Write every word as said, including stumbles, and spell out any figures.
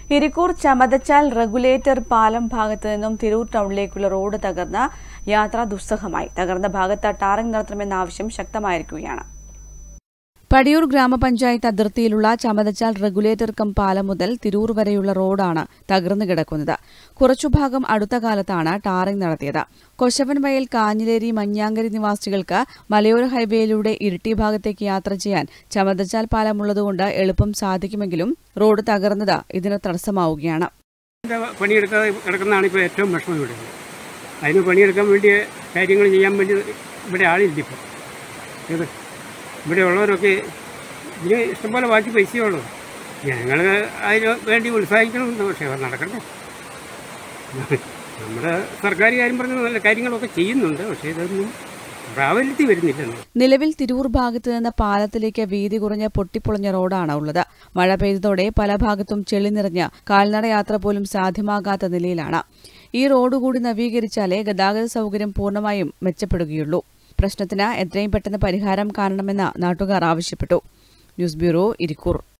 Irikkur Chamathachal regulator പാലം ഭാഗത്ത് നിന്നും തിരൂർ ടൗണിലേക്കുള്ള റോഡ് തകർന്ന യാത്ര ദുസ്സഹമായി. തകർന്ന ഭാഗത്ത് ടാറിംഗ് നടത്തണമെന്ന ആവശ്യം ശക്തമായിരിക്കുകയാണ്. പടിയൂർ ഗ്രാമപഞ്ചായത്ത് അതിർത്തിയിലുള്ള ചമതച്ചാൽ റെഗുലേറ്റർ കം പാലം മുതൽ തിരൂർ വരെയുള്ള റോഡാണ് തകർന്നു കിടക്കുന്നത്. കുറച്ചുഭാഗം അടുത്ത കാലത്താണ് ടാറിംഗ് നടത്തിയത്. കൊശവൻവയൽ, കാഞ്ഞിലേരി, മഞ്ഞാങ്കരി നിവാസികൾക്ക് മലയോര ഹൈവേയിലൂടെ ഇരിട്ടി ഭാഗത്തേക്ക് യാത്ര ചെയ്യാൻ ചമതച്ചാൽ പാലമുള്ളതുകൊണ്ട് എളുപ്പം സാധിക്കുമെങ്കിലും റോഡ് തകർന്നത് ഇതിന് തടസ്സമാവുകയാണ്. പണിയെടുക്കാതെ കിടക്കുന്നതാണ് ഇപ്പോൾ ഏറ്റവും വിഷമം. ഇവിടെ അതിന് പണിയെടുക്കാൻ വേണ്ടിയ കാര്യങ്ങൾ ചെയ്യാൻ വേണ്ടി ഇവിടെ ആളില്ല. ഇപ്പോൾ ഇത് ഇവിടെ ഉള്ളവരൊക്കെ ഇതിന് ഇഷ്ടംപോലെ ബാക്കി പൈസയുള്ളൂ. ഞങ്ങൾ അതിന് വേണ്ടി ഉത്സാഹിക്കണമെന്ന്, പക്ഷേ അത് നടക്കണ്ടേ. നമ്മുടെ സർക്കാർ കാര്യം പറഞ്ഞ നല്ല കാര്യങ്ങളൊക്കെ ചെയ്യുന്നുണ്ട്, പക്ഷേ ഇതൊന്നും പ്രാബല്യത്തിൽ വരുന്നില്ല. നിലവിൽ തിരൂർ ഭാഗത്ത് നിന്ന് പാലത്തിലേക്ക് വീതി കുറഞ്ഞ പൊട്ടിപ്പൊളിഞ്ഞ റോഡാണ് ഉള്ളത്. മഴ പെയ്തതോടെ പല ഭാഗത്തും ചെളി നിറഞ്ഞ് കാൽനട യാത്ര പോലും സാധ്യമാകാത്ത നിലയിലാണ്. ഈ റോഡ് കൂടി നവീകരിച്ചാലേ ഗതാഗത സൗകര്യം പൂർണ്ണമായും മെച്ചപ്പെടുകയുള്ളൂ. പ്രശ്നത്തിന് എത്രയും പെട്ടെന്ന് പരിഹാരം കാണണമെന്ന് നാട്ടുകാർ ആവശ്യപ്പെട്ടു. News bureau, Irikkur.